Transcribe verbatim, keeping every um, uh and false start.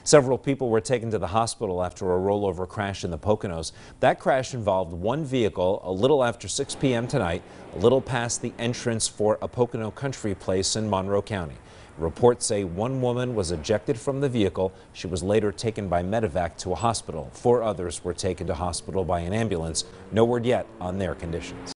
Several people were taken to the hospital after a rollover crash in the Poconos. That crash involved one vehicle a little after six p m tonight, a little past the entrance for a Pocono country place in Monroe County. Reports say one woman was ejected from the vehicle. She was later taken by medevac to a hospital. Four others were taken to hospital by an ambulance. No word yet on their conditions.